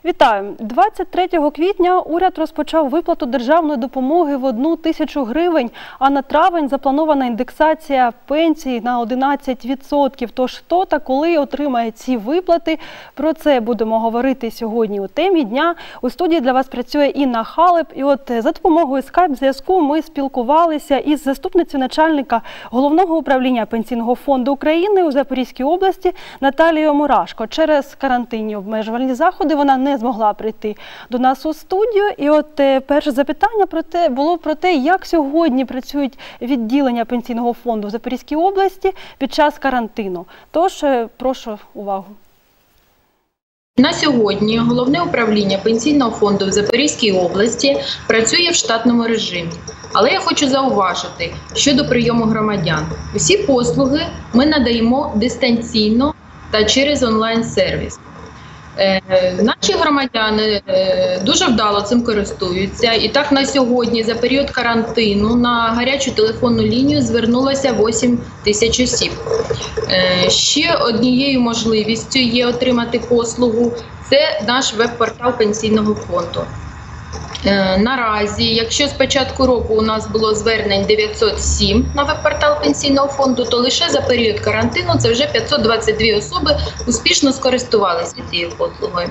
Вітаю! 23 квітня уряд розпочав виплату державної допомоги в 1 тисячу гривень, а на травень запланована індексація пенсій на 11%. Тож хто та коли отримає ці виплати? Про це будемо говорити сьогодні у темі дня. У студії для вас працює Інна Халеп. І от за допомогою скайп-зв'язку ми спілкувалися із заступницею начальника Головного управління Пенсійного фонду України у Запорізькій області Наталією Мурашко. Через карантинні обмежувальні заходи вона не змогла прийти до нас у студію. І от перше запитання було про те, як сьогодні працюють відділення Пенсійного фонду в Запорізькій області під час карантину. Тож, прошу увагу. На сьогодні Головне управління Пенсійного фонду в Запорізькій області працює в штатному режимі. Але я хочу зауважити щодо прийому громадян. Усі послуги ми надаємо дистанційно та через онлайн-сервіс. Наші громадяни дуже вдало цим користуються. І так на сьогодні за період карантину на гарячу телефонну лінію звернулося 8 тисяч осіб. Ще однією можливістю є отримати послугу – це наш веб-портал Пенсійного фонду. Наразі, якщо з початку року у нас було звернень 907 на веб-портал Пенсійного фонду, то лише за період карантину це вже 522 особи успішно скористувалися цією послугою.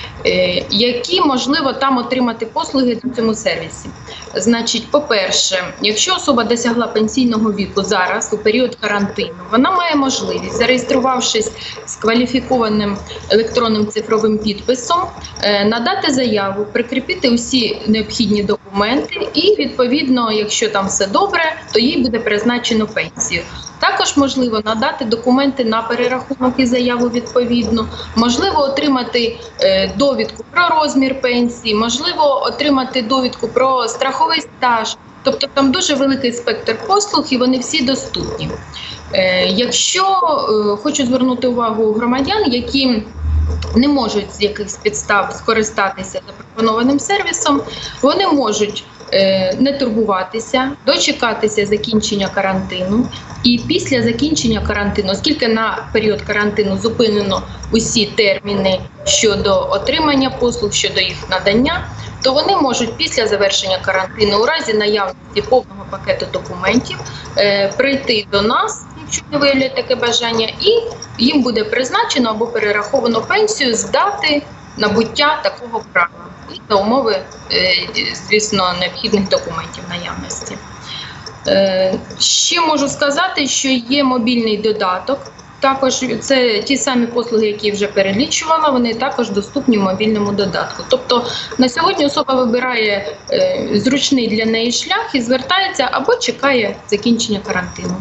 Які можливо там отримати послуги на цьому сервісі? Значить, по-перше, якщо особа досягла пенсійного віку зараз, у період карантину, вона має можливість, зареєструвавшись з кваліфікованим електронним цифровим підписом, надати заяву, прикріпити усі необхідні документи і, відповідно, якщо там все добре, то їй буде призначено пенсію. Також можливо надати документи на перерахунок і заяву відповідну, можливо отримати довідку про розмір пенсії, можливо отримати довідку про страховий стаж. Тобто там дуже великий спектр послуг і вони всі доступні. Якщо хочу звернути увагу громадян, які не можуть з якихось підстав скористатися запропонованим сервісом, вони можуть не турбуватися, дочекатися закінчення карантину. І після закінчення карантину, оскільки на період карантину зупинено усі терміни щодо отримання послуг, щодо їх надання, то вони можуть після завершення карантину у разі наявності повного пакету документів прийти до нас, якщо не виявлять таке бажання, і їм буде призначено або перераховано пенсію з дати набуття такого права і за умови, звісно, необхідних документів наявності. Ще можу сказати, що є мобільний додаток. Також це ті самі послуги, які вже перелічувала, вони також доступні в мобільному додатку. Тобто на сьогодні особа вибирає зручний для неї шлях і звертається або чекає закінчення карантину.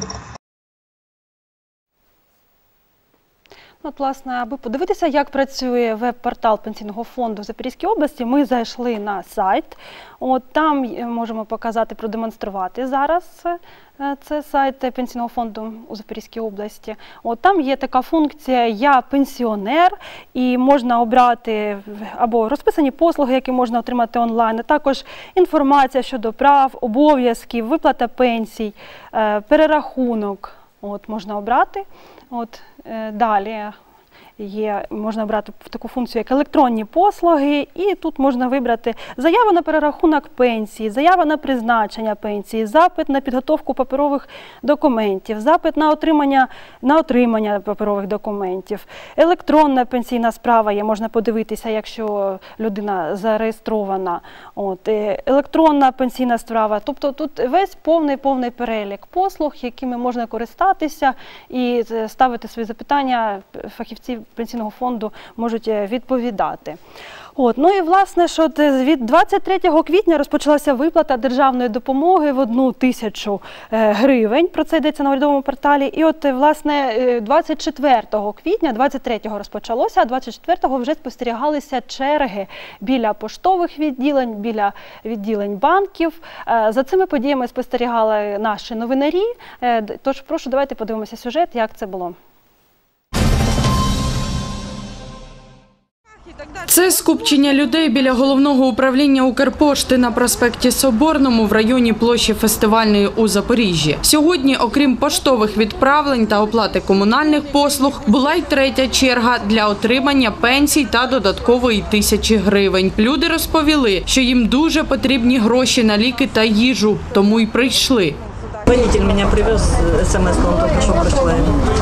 От, власне, аби подивитися, як працює веб-портал Пенсійного фонду в Запорізькій області, ми зайшли на сайт. От, там можемо показати, продемонструвати зараз. Це сайт Пенсійного фонду у Запорізькій області. От, там є така функція «Я пенсіонер» і можна обрати або розписані послуги, які можна отримати онлайн, а також інформація щодо прав, обов'язків, виплата пенсій, перерахунок. От, можна обрати. От, далі можна обрати таку функцію, як електронні послуги, і тут можна вибрати заява на перерахунок пенсії, заява на призначення пенсії, запит на підготовку паперових документів, запит на отримання паперових документів, електронна пенсійна справа є, можна подивитися, якщо людина зареєстрована, от, електронна пенсійна справа. Тобто тут весь повний перелік послуг, якими можна користатися і ставити свої запитання, фахівці Пенсійного фонду можуть відповідати. От, ну і власне, що від 23 квітня розпочалася виплата державної допомоги в 1 тисячу гривень. Про це йдеться на урядовому порталі. І от, власне, 24 квітня, 23-го розпочалося, а 24-го вже спостерігалися черги біля поштових відділень, біля відділень банків. За цими подіями спостерігали наші новинарі. Тож, прошу, давайте подивимося сюжет, як це було. Це скупчення людей біля головного управління Укрпошти на проспекті Соборному в районі площі Фестивальної у Запоріжжі. Сьогодні, окрім поштових відправлень та оплати комунальних послуг, була й третя черга для отримання пенсій та додаткової 1000 гривень. Люди розповіли, що їм дуже потрібні гроші на ліки та їжу, тому й прийшли. Водитель меня привез, смс-ку он только что пришла.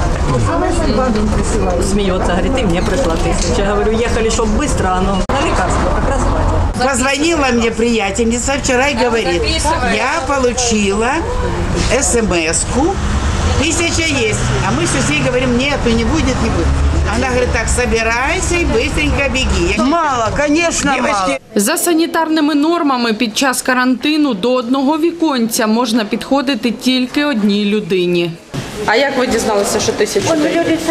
Смеется, говорит, и мне пришла 1000. Я говорю, ехали, чтобы быстро, а ну на лекарство как раз хватит. Позвонила мне приятельница вчера и говорит, я получила смс-ку, 1000 есть. А мы все говорим, нету, не будет, не будет. Она говорит, так, собирайся и быстренько беги. Мало, конечно, мало. За санітарними нормами під час карантину до одного віконця можна підходити тільки одній людині. А як ви дізналися, що 1000 дають?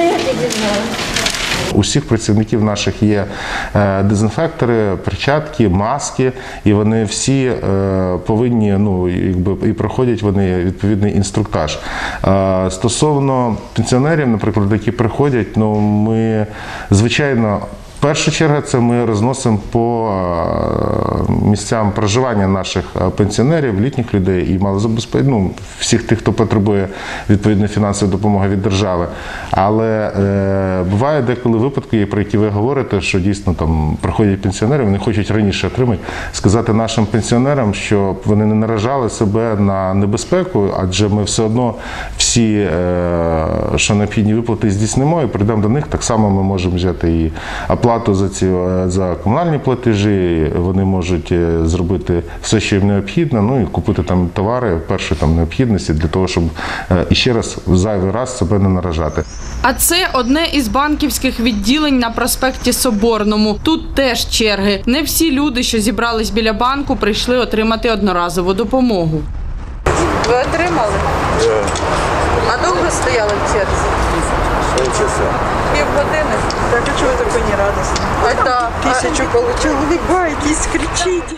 У всіх працівників наших є дезінфектори, перчатки, маски, і вони всі повинні, і проходять вони відповідний інструктаж. Стосовно пенсіонерів, наприклад, які приходять, ми, звичайно, перша черга – це ми розносимо по місцям проживання наших пенсіонерів, літніх людей і малозабезпечених, всіх тих, хто потребує відповідної фінансової допомоги від держави. Але буває деколи випадки, про які ви говорите, що дійсно там приходять пенсіонери, вони хочуть раніше отримати, сказати нашим пенсіонерам, що вони не наражали себе на небезпеку, адже ми все одно всі, що необхідні виплати здійснимо і прийдемо до них, так само ми можемо взяти і оплату за комунальні платежі, вони можуть зробити все, що їм необхідно, і купити там товари першої необхідності для того, щоб іще раз, зайвий раз себе не наражати. А це одне із банківських відділень на проспекті Соборному. Тут теж черги. Не всі люди, що зібрались біля банку, прийшли отримати одноразову допомогу. Ви отримали? Так. А довго стояли в черзі? Півгодини. Так, а чего вы такой нерадостный? А так. 1000 получил, улыбаетесь, кричите.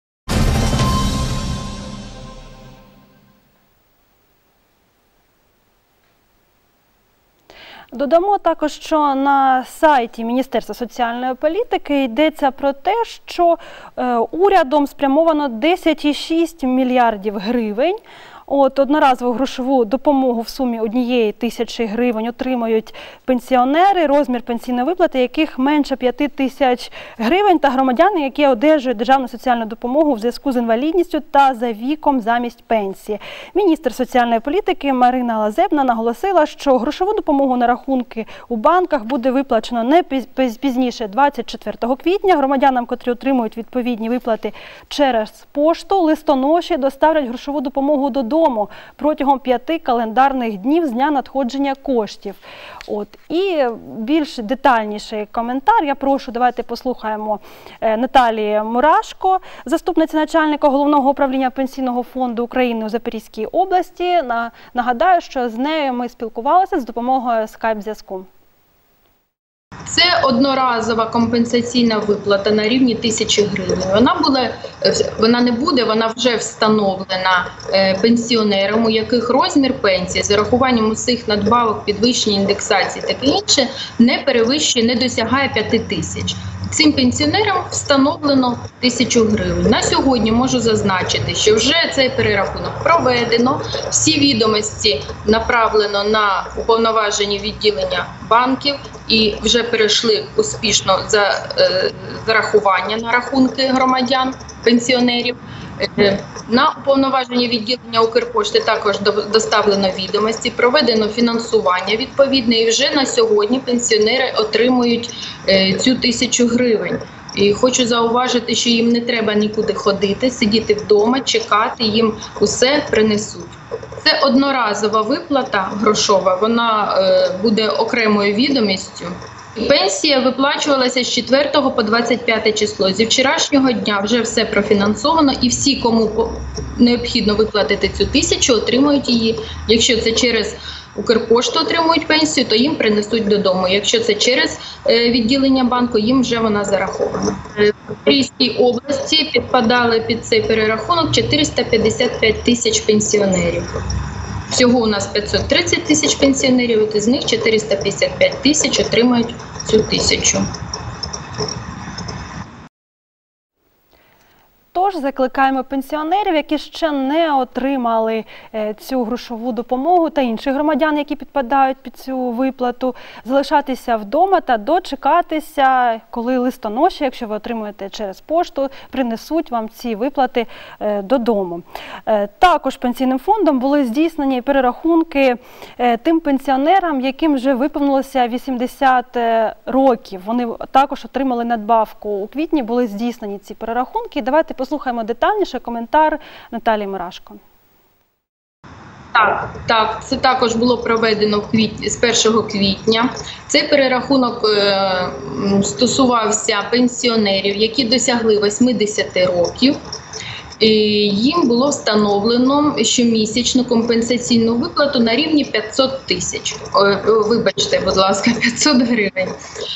Додамо також, що на сайті Міністерства соціальної політики йдеться про те, що урядом спрямовано 10,6 мільярдів гривень. Одноразову грошову допомогу в сумі 1000 гривень отримують пенсіонери, розмір пенсійної виплати яких менше 5000 гривень, та громадяни, які одержують державну соціальну допомогу в зв'язку з інвалідністю та за віком замість пенсії. Міністр соціальної політики Марина Лазебна наголосила, що грошову допомогу на рахунки у банках буде виплачено не пізніше 24 квітня. Громадянам, котрі отримують відповідні виплати через пошту, листоноші доставлять грошову допомогу додому протягом 5 календарних днів з дня надходження коштів. І більш детальніший коментар, я прошу, давайте послухаємо Наталії Мурашко, заступниці начальника Головного управління Пенсійного фонду України у Запорізькій області. Нагадаю, що з нею ми спілкувалися з допомогою скайп-зв'язку. Це одноразова компенсаційна виплата на рівні 1000 гривень. Вона вже встановлена пенсіонерам, у яких розмір пенсії з урахуванням усіх надбавок, підвищення, індексації та таке інше не досягає 5000. Цим пенсіонерам встановлено 1000 гривень. На сьогодні можу зазначити, що вже цей перерахунок проведено, всі відомості направлено на уповноважені відділення банків і вже перейшли успішно за зарахування на рахунки громадян, пенсіонерів. На уповноважені відділення Укрпошти також доставлено відомості, проведено фінансування відповідне, і вже на сьогодні пенсіонери отримують цю 1000 гривень. І хочу зауважити, що їм не треба нікуди ходити, сидіти вдома, чекати, їм усе принесуть. Це одноразова виплата грошова, вона буде окремою відомістю. Пенсія виплачувалася з 4 по 25 число. Зі вчорашнього дня вже все профінансовано, і всі, кому необхідно виплатити цю 1000, отримують її. Якщо це через Укрпошту отримують пенсію, то їм принесуть додому. Якщо це через відділення банку, їм вже вона зарахована. В Запорізькій області підпадали під цей перерахунок 455 тисяч пенсіонерів. Всього у нас 530 тисяч пенсіонерів, і з них 455 тисяч отримають цю 1000. Тож закликаємо пенсіонерів, які ще не отримали цю грошову допомогу, та інших громадян, які підпадають під цю виплату, залишатися вдома та дочекатися, коли листоноші, якщо ви отримуєте через пошту, принесуть вам ці виплати додому. Також пенсійним фондом були здійснені перерахунки тим пенсіонерам, яким вже виповнилося 80 років. Вони також отримали надбавку. У квітні були здійснені ці перерахунки. Давайте послухаємо детальніше коментар Наталії Мурашко. Так, це також було проведено з 1 квітня. Цей перерахунок стосувався пенсіонерів, які досягли 80 років. Їм було встановлено щомісячну компенсаційну виплату на рівні 500 тисяч. Вибачте, будь ласка, 500 гривень.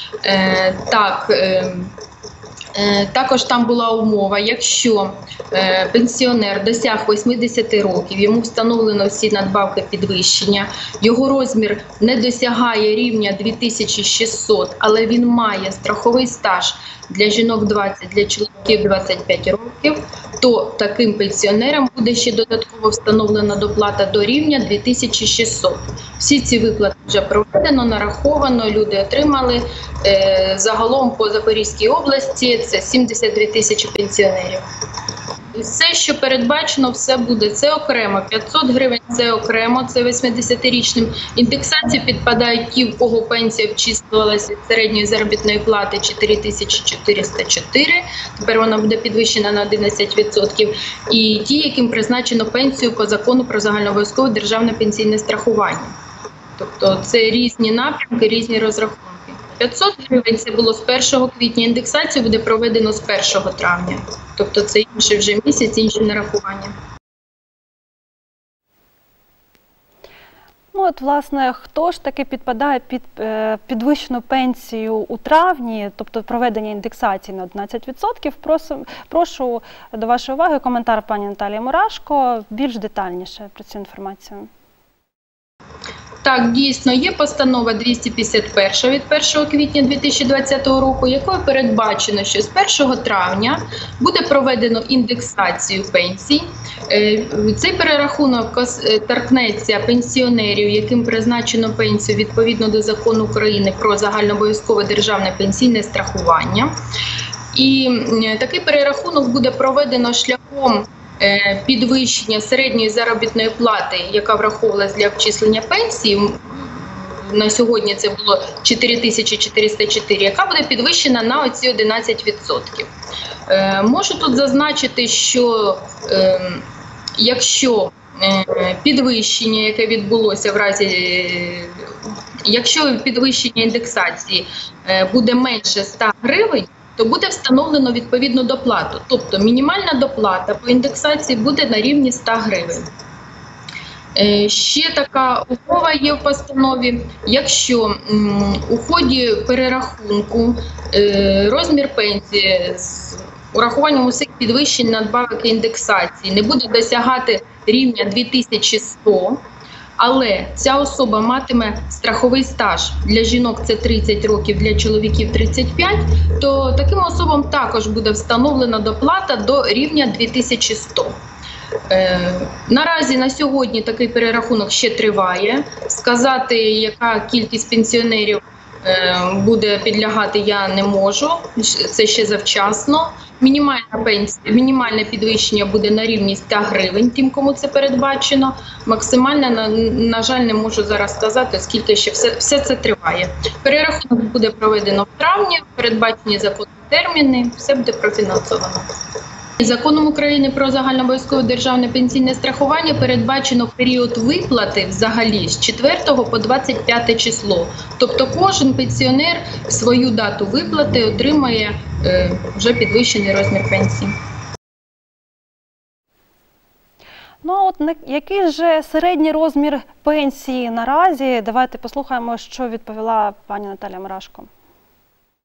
Також там була умова, якщо пенсіонер досяг 80 років, йому встановлено всі надбавки підвищення, його розмір не досягає рівня 2600, але він має страховий стаж для жінок 20, для чоловіків 25 років, то таким пенсіонерам буде ще додатково встановлена доплата до рівня 2600. Всі ці виплати вже проведено, нараховано, люди отримали. Загалом по Запорізькій області це 72 тисячі пенсіонерів. Все, що передбачено, все буде. Це окремо. 500 гривень – це окремо, це 80-річним. Індексації підпадають ті, в кого пенсія обчислювалася від середньої заробітної плати 4404. Тепер вона буде підвищена на 11%. І ті, яким призначено пенсію по закону про загальнообов'язкове державне пенсійне страхування. Тобто це різні напрямки, різні розрахунки. 500 гривень – це було з 1 квітня, індексацію буде проведено з 1 травня. Тобто це інший вже місяць, інші нарахування. Ну от, власне, хто ж таки підпадає під підвищену пенсію у травні, тобто проведення індексації на 11%? Прошу до вашої уваги коментар пані Наталії Мурашко, більш детальніше про цю інформацію. Так, дійсно, є постанова 251 від 1 квітня 2020 року, якою передбачено, що з 1 травня буде проведено індексацію пенсій. Цей перерахунок торкнеться пенсіонерів, яким призначено пенсію відповідно до Закону України про загальнообов'язкове державне пенсійне страхування. І такий перерахунок буде проведено шляхом підвищення середньої заробітної плати, яка враховувалась для обчислення пенсії, на сьогодні це було 4404, яка буде підвищена на оці 11%. Можу тут зазначити, що якщо підвищення, яке відбулося в разі, якщо підвищення індексації буде менше 100 гривень, то буде встановлено відповідну доплату. Тобто мінімальна доплата по індексації буде на рівні 100 гривень. Ще така умова є в постанові, якщо у ході перерахунку розмір пенсії з урахуванням усіх підвищень надбавок і індексації не буде досягати рівня 2100, але ця особа матиме страховий стаж, для жінок це 30 років, для чоловіків 35, то таким особам також буде встановлена доплата до рівня 2100. Наразі на сьогодні такий перерахунок ще триває. Сказати, яка кількість пенсіонерів буде підлягати, я не можу, це ще завчасно. Мінімальне підвищення буде на рівні 100 гривень, тим, кому це передбачено. Максимальне, на жаль, не можу зараз сказати, оскільки ще все це триває. Перерахунок буде проведено в травні, передбачені законні терміни, все буде профінансовано. Законом України про загальнообов'язкове державне пенсійне страхування передбачено період виплати взагалі з 4 по 25 число. Тобто кожен пенсіонер свою дату виплати отримає вже підвищений розмір пенсії. Ну а от який же середній розмір пенсії наразі? Давайте послухаємо, що відповіла пані Наталія Мурашко.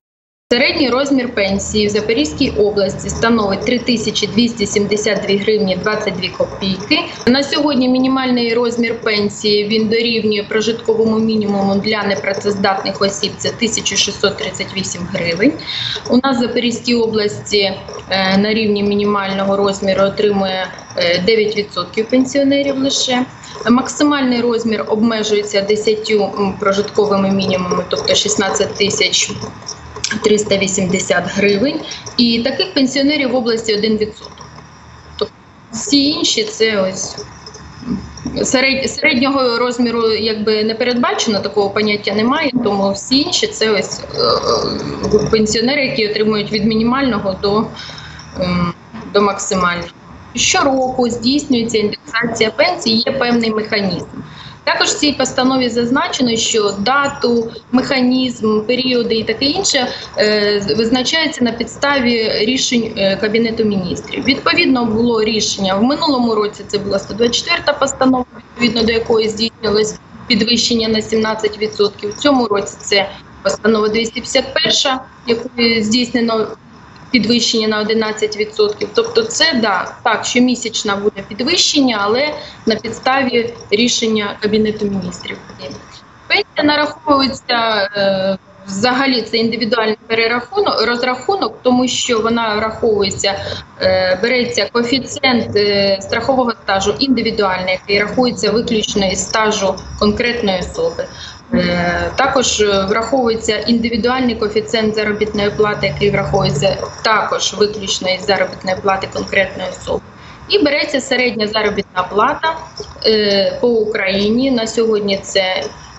Середній розмір пенсії в Запорізькій області становить 3272 гривні 22 копійки. На сьогодні мінімальний розмір пенсії він дорівнює прожитковому мінімуму для непрацездатних осіб – це 1638 гривень. У нас в Запорізькій області на рівні мінімального розміру отримує 9% пенсіонерів лише. Максимальний розмір обмежується 10 прожитковими мінімумами, тобто 16 тисяч 380 гривень, і таких пенсіонерів в області 1%. Тобто всі інші це ось середнього розміру якби не передбачено, такого поняття немає, тому всі інші це ось пенсіонери, які отримують від мінімального до максимального. Щороку здійснюється індексація пенсій, є певний механізм. Також в цій постанові зазначено, що дату, механізм, періоди і таке інше визначається на підставі рішень Кабінету міністрів. Відповідно, було рішення в минулому році, це була 124-та постанова, відповідно до якої здійснилось підвищення на 17%. В цьому році це постанова 251-ша, якою здійснено підвищення на 11%. Тобто це, так, щомісячне буде підвищення, але на підставі рішення Кабінету міністрів. Пенсія нараховується, взагалі це індивідуальний розрахунок, тому що вона враховується, береться коефіцієнт страхового стажу індивідуальний, який рахується виключно із стажу конкретної особи. Також враховується індивідуальний коефіцієнт заробітної плати, який враховується також виключно із заробітної плати конкретної особи. І береться середня заробітна плата по Україні. На сьогодні це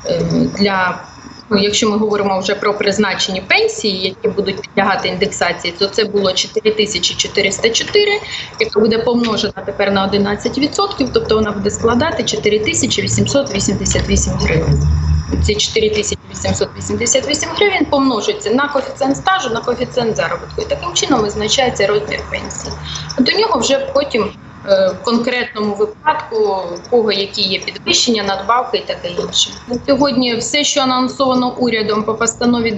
якщо ми говоримо вже про призначені пенсії, які будуть підлягати індексації, то це було 4404, яка буде помножена тепер на 11%, тобто вона буде складати 4888 гривень. Ці 4888 гривень помножуються на коефіцієнт стажу, на коефіцієнт заробітку. І таким чином визначається розмір пенсії. До нього вже потім в конкретному випадку, у кого які є підвищення, надбавки і таке інше. На сьогодні все, що анонсовано урядом по постанові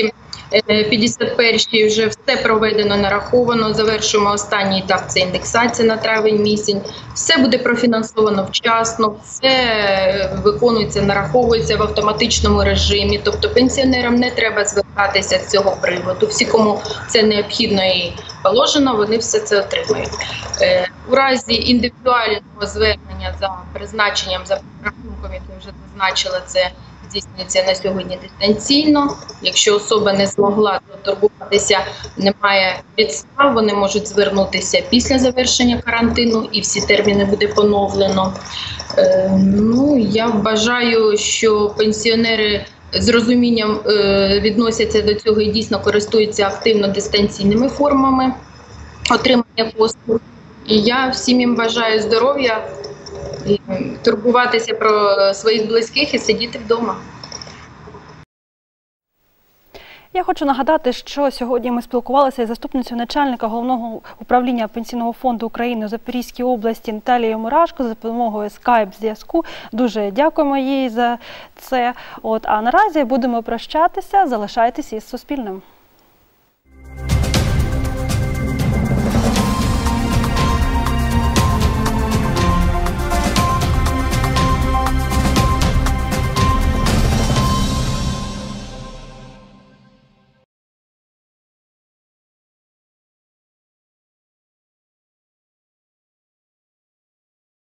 251, вже все проведено, нараховано. Завершуємо останній етап, це індексація на травень місяць. Все буде профінансовано вчасно, все виконується, нараховується в автоматичному режимі. Тобто пенсіонерам не треба звертатися з цього приводу. Всі, кому це необхідно і положено, вони все це отримають. У разі індивідуального звернення за призначенням, за рахунком, який вже зазначила, це здійснюється на сьогодні дистанційно. Якщо особа не змогла доторгуватися, немає підстав, вони можуть звернутися після завершення карантину і всі терміни буде поновлено. Я вважаю, що пенсіонери з розумінням відносяться до цього і дійсно користуються активно дистанційними формами отримання послуг. І я всім їм бажаю здоров'я, турбуватися про своїх близьких і сидіти вдома. Я хочу нагадати, що сьогодні ми спілкувалися із заступницею начальника Головного управління Пенсійного фонду України у Запорізькій області Наталією Мурашко за допомогою скайп-зв'язку. Дуже дякуємо їй за це. А наразі будемо прощатися. Залишайтеся із Суспільним.